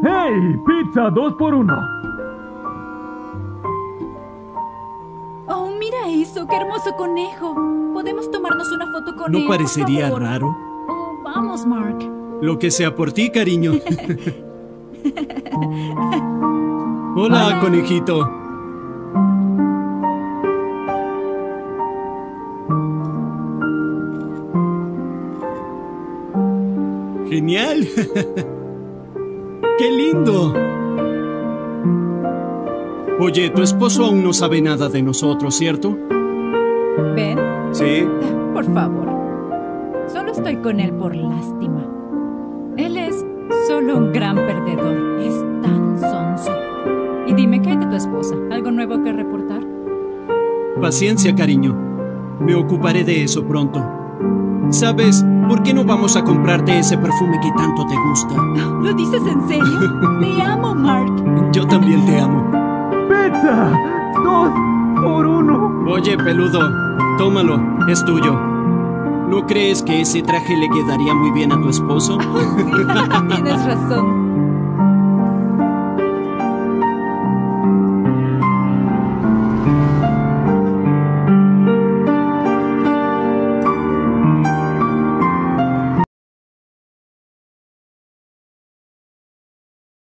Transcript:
¡Hey! ¡Pizza 2 por 1! Oh, mira eso, qué hermoso conejo. ¿Podemos tomarnos una foto con él? ¿No parecería por favor? raro? Oh, vamos, Mark. Lo que sea por ti, cariño. Hola, conejito. ¡Genial! ¡Qué lindo! Oye, tu esposo aún no sabe nada de nosotros, ¿cierto? ¿Ven? Sí. Por favor. Solo estoy con él por lástima. Él es solo un gran perdedor. Es tan sonso. Y dime, ¿qué hay de tu esposa? ¿Algo nuevo que reportar? Paciencia, cariño. Me ocuparé de eso pronto. ¿Sabes? ¿Por qué no vamos a comprarte ese perfume que tanto te gusta? ¿Lo dices en serio? Te amo, Mark. Yo también te amo. ¡Pizza 2 por 1! Oye, peludo, tómalo, es tuyo. ¿No crees que ese traje le quedaría muy bien a tu esposo? Sí, tienes razón.